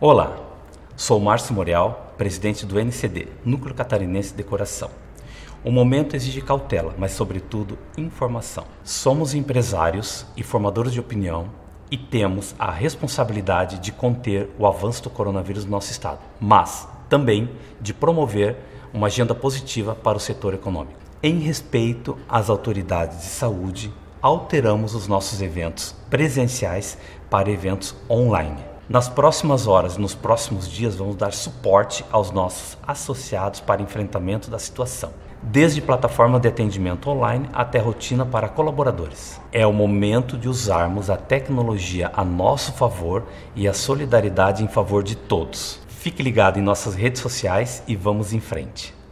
Olá, sou Márcio Morial, presidente do NCD, Núcleo Catarinense de Decoração. O momento exige cautela, mas sobretudo informação. Somos empresários e formadores de opinião e temos a responsabilidade de conter o avanço do coronavírus no nosso estado, mas também de promover uma agenda positiva para o setor econômico. Em respeito às autoridades de saúde, alteramos os nossos eventos presenciais para eventos online. Nas próximas horas e nos próximos dias vamos dar suporte aos nossos associados para enfrentamento da situação, desde plataforma de atendimento online até rotina para colaboradores. É o momento de usarmos a tecnologia a nosso favor e a solidariedade em favor de todos. Fique ligado em nossas redes sociais e vamos em frente.